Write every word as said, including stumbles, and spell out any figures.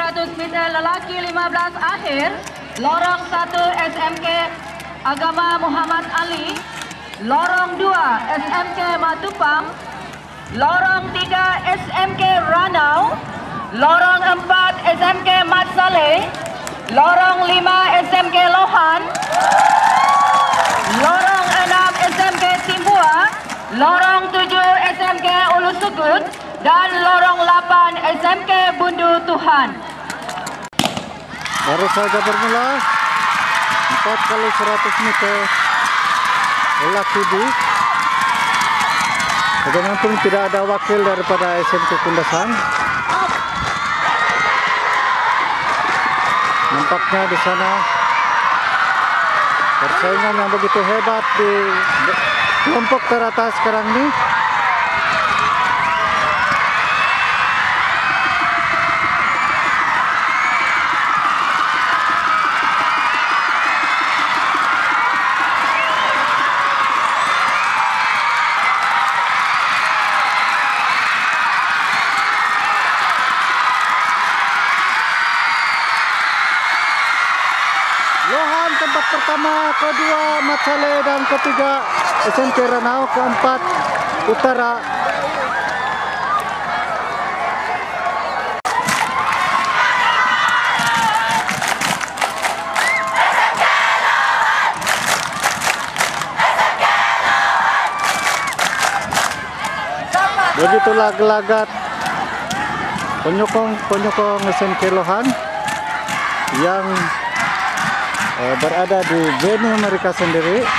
seratus meter lelaki lima belas akhir, lorong satu S M K Agama Muhammad Ali, lorong dua S M K Matupang, lorong tiga S M K Ranau, lorong empat S M K Mat Saleh, lorong lima S M K Lohan, lorong enam S M K Timbua, lorong tujuh S M K Ulu Sugut, dan lorong lapan S M K Bundu Tuhan. Baru saja bermula empat kali seratus meter lelaki B. Bagaimanapun tidak ada wakil daripada S M K Kundasan. Nampaknya di sana persaingan yang begitu hebat di kelompok teratas sekarang ini. Lohan tempat pertama, kedua Mat Saleh, dan ketiga S M K Ranau, keempat Utara. Begitulah gelagat penyokong-penyokong S M K Lohan yang berada di venue mereka sendiri.